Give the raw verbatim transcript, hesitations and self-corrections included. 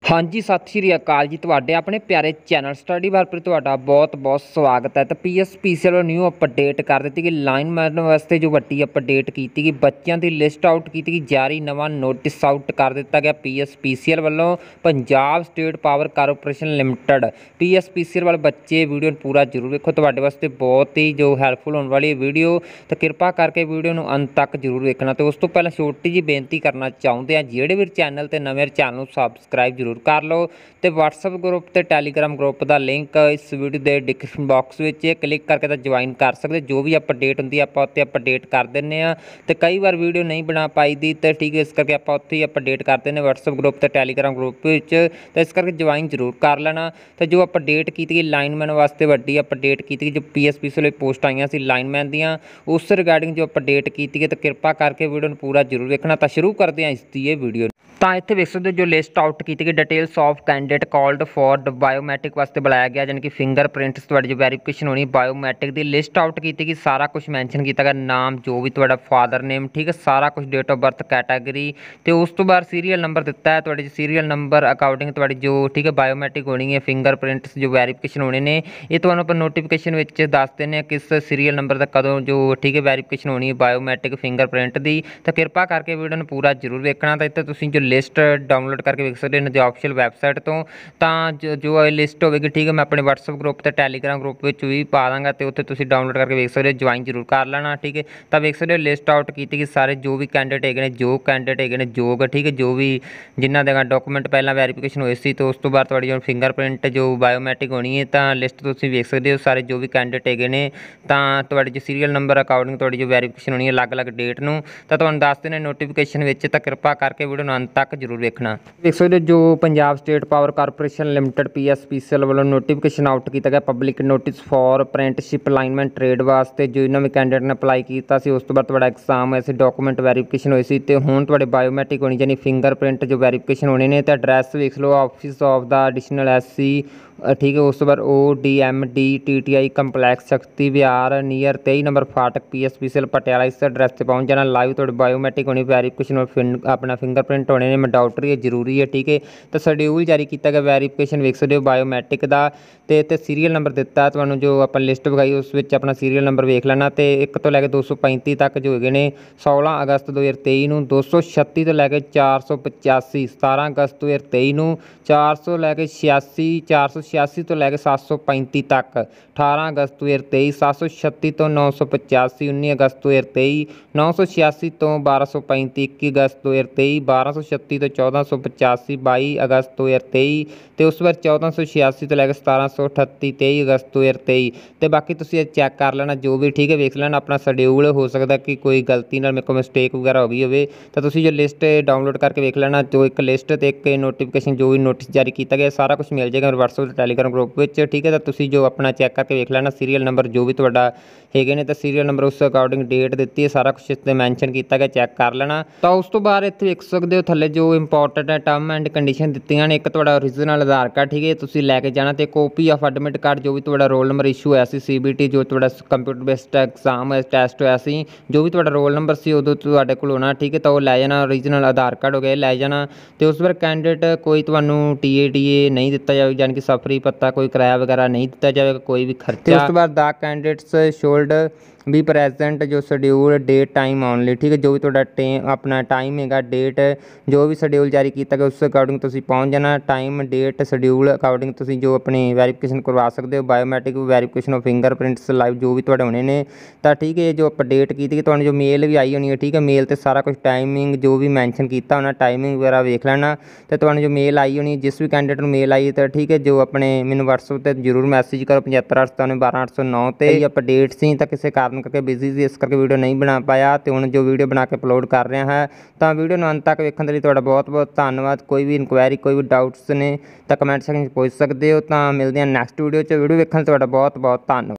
हाँ जी, सत श्री अकाल जी। तुहाडे अपने प्यारे चैनल स्टडी वाल तुहाडा बहुत बहुत स्वागत है। तो P S P C L new update कर दी गई लाइनमैन वास्ते जो वड्डी अपडेट की गई, बच्चों की लिस्ट आउट की गई जारी, नवा नोटिस आउट कर दिता गया P S P C L वालों। Punjab state power corporation limited P S P C L वाले बच्चे वीडियो पूरा जरूर देखो, तुहाडे वास्ते बहुत ही जो हैल्पफुल होने वाली वीडियो। तो कृपा करके वीडियो को अंत तक जरूर देखना। तो उस तो पहले छोटी जी बेनती करना चाहते हैं, ਜਿਹੜੇ भी चैनल ते नवे चैनल ਨੂੰ सबसक्राइब जरूर कर लो। तो वट्सअप ग्रुप तो टैलीग्राम ग्रुप का लिंक इस वीडियो के डिस्क्रिप्शन बॉक्स में क्लिक करके तो ज्वाइन कर सकते। जो भी अपडेट होंगी आप उत्ते अपडेट कर दें। तो कई बार वीडियो नहीं बना पाई दी, तो ठीक है, इस करके आप उत्थे ही अपडेट कर दें वट्सअप ग्रुप तो टैलीग्राम ग्रुप। तो इस करके ज्वाइन जरूर कर लेना। तो जो अपडेट की गई लाइनमैन वास्ते वड्डी अपडेट की गई, जो P S P C post आईयां सी लाइनमैन दियाँ, उस रिगार्डिंग जो अपडेट की गई, तो कृपा करके वीडियो को पूरा जरूर देखना। तो शुरू करते हैं इसकी ये वीडियो। तो इतने देख सकते हो जो लिस्ट आउट की गई, details of candidate called for biometric वास्ते बुलाया गया, यानी कि फिंगर प्रिंट्स थोड़ी जो वेरीफिकेशन होनी बायोमैट्रिक की लिस्ट आउट की गई। सारा कुछ मैंशन किया गया, नाम जो भी थोड़ा फादर नेम, ठीक है, सारा कुछ डेट ऑफ बर्थ कैटागरी। तो उस तो बाद सीरीयल नंबर दिता है, थोड़े सीरीयल नंबर अकॉर्डिंग थोड़ी जो ठीक है बायोमैट्रिक होनी है, फिंगर प्रिंट्स जो वेरीफिकेशन होने ने, ये तो आप नोटिफिकेशन दस देने किस सीरीयल नंबर तक कदों जो ठीक है वेरीफिकेशन होनी है बायोमैट्रिक फिंगर प्रिंट की। तो कृपा करके वीडियो को पूरा जरूर देखना। तो इतने तुम जो लिस्ट डाउनलोड करके देख सकते हैं जो ऑफिशियल वैबसाइट तो जो जो लिस्ट होगी, ठीक है, मैं अपने वट्सअप ग्रुप तो टैलीग्राम ग्रुप भी पा दाँगा। तो उत्थे तुसीं डाउनलोड करके देख सकते हो, ज्वाइन जरूर कर लेना, ठीक है। तो देख सकते हो लिस्ट आउट की कि सारे जो भी कैंडिडेट है जो कैंडिडेट है योग, ठीक है, जो भी जिन्हों के डॉकूमेंट पहला वेरीफिकेशन हुए सी, तो उस तो बाद थोड़ी जो फिंगर प्रिंट जो बायोमैट्रिक होनी है, तो लिस्ट तुसीं देख सकते हो सारे जो भी कैंडिडेट है, तो जो सीरीयल नंबर अकॉर्डिंग थोड़ी जो वेरीफिकेशन होनी है अलग अलग डेट में। तो तुहानूं दस देने नोटिफिकेशन में, तो कृपा करके वीडियो अंत तक जरूर देखना। देख सकते जो Punjab state power corporation limited P S P C L वालों नोटिफिकेशन आउट किया गया public notice for apprenticeship lineman trade वास्ते, जो इन्होंने कैंडिडेट ने अप्लाई किया सी, उस तो बाद थोड़ा एग्जाम ऐसे डॉकूमेंट वेरीफिकेशन हुई सी, तो हुण थोड़े बायोमैट्रिक होनी, यानी फिंगर प्रिंट जो वेरीफिकेशन होने ने। तो एड्रैस देख लो office of the additional S C, ठीक है, उस तो बाद O D M D T T I complex Shakti Vihar near तेई नंबर फाटक P S P C L Patiala, इस एड्रैस से पहुँच जाना। लाइव थोड़ी बायोमैट्रिक होनी, वेरीफिकेशन और फिन अपना फिंगर प्रिंट होने ने, मैंडेटरी है, जरूरी है, ठीक है। तो शेड्यूल जारी किया गया वेरीफिकेशन वेख सकते हो बायोमैट्रिक का। तो इतने सीरीयल नंबर दिता तो जो अपन लिस्ट विखाई उस अपना सीरीयल नंबर वेख लेना। तो एक तो लैके दो सौ पैंती तक जो है सोलह अगस्त दो हज़ार तेई नूं, दो सौ छत्ती तो लैके चार सौ पचासी सतारह अगस्त दो हज़ार तेई नूं, चार सौ लैके छियासी चार सौ छियासी तो लैके सत्त सौ पैंती तक अठारह अगस्त दो हज़ार तेई, सत्त सौ छत्ती तो नौ सौ पचासी उन्नी अगस्त दो हज़ार तेई, नौ सौ छियासी तो बारह सौ पैंती इक्की अगस्त दो हज़ार तेई, बारह सौ छत्ती तो चौदह सौ पचासी बाई अगस्त दो हज़ार तेई, तो उस बार चौदह सौ छियासी तो लैके सतारह सौ अठत्ती तेई अगस्त दो हज़ार तेई। तो बाकी तुसीं चैक कर लेना जो भी, ठीक है, वेख लेना अपना शेड्यूल। हो सकता कि कोई गलती नाल मेरे को मिसटेक वगैरह हो गई हो, तो तुसीं जो लिस्ट डाउनलोड करके वेख लेना। जो एक लिस्ट तो एक नोटिफिकेशन जो भी नोटिस जारी किया गया सारा कुछ मिल जाएगा वट्सअप टैलीग्राम ग्रुप में, ठीक है। तो तुसीं जो अपना चैक करके वेख लेना सीरीयल नंबर जो भी तुहाडा है, तो सीरीयल नंबर उस अकॉर्डिंग डेट दी है, सारा कुछ इतने मैंशन किया गया, चैक कर लेना। तो उस तो बाद इतने देख सकते हो थले जो इंपॉर्टेंट है टर्म एंड कंडीशन दी हैं, एक तो ओरिजिनल आधार कार्ड, ठीक है, तुसीं लैके जाना। तो कॉपी ऑफ एडमिट कार्ड जो भी तुहाडा रोल नंबर इशू होया सी सी बी टी जो तुहाडा कंप्यूटर बेस्ड एग्जाम टैसट होया सी, जो भी तुहाडा रोल नंबर सी उदों तुहाडे कोल होना, ठीक है। तो वो लै जाना, ओरिजिनल आधार कार्ड हो गया लै जाना। तो उस बार कैंडिडेट कोई तुहानूं टी ए टी ए नहीं दिता जाएगा, यानी कि सफरी पत्ता कोई किराया वगैरह नहीं दिता जाएगा, कोई भी खर्चा। उस तो बाद the candidates should be present जो शेड्यूल डेट टाइम ऑनली, ठीक है, जो भी थोड़ा टेम अपना टाइम है डेट जो भी शेड्यूल जारी किया गया उस अकॉर्डिंग तुसीं पहुँच जाना। टाइम डेट शेड्यूल अकॉर्डिंग तुसीं जो अपनी वेरीफिकेशन करवा सकते हो, biometric verification of fingerprints live जो भी थोड़े होने ने। तो ठीक है, जो अपडेट की थी तो जो मेल भी आई होनी है, ठीक है, मेल तो सारा कुछ टाइमिंग जो भी मैंशन किया होना टाइमिंग वगैरह वेख लेना। तो तुहानूं जो मेल आई होनी जिस भी कैंडिडेट को मेल आई, तो ठीक है, जो अपने मैनूं वट्सअप पर जरूर मैसेज करो पचहत्तर अठ सतानवे बारह अठ सौ नौ ते अपडेट सी, तो किसी कारण करके बिजी सी इस करके वीडियो नहीं बना पाया। तो हुण जो वीडियो बना के अपलोड कर रहा है, तो वीडियो अंत तक वेखण लई तुहाडा बहुत बहुत धन्नवाद। कोई भी इनकुआयरी कोई भी डाउट्स ने तो कमेंट सैक्शन पूछ सकते हो। तो मिलते हैं नैक्सट वीडियो च, वीडियो वेखण तुहाडा बहुत बहुत धन्नवाद।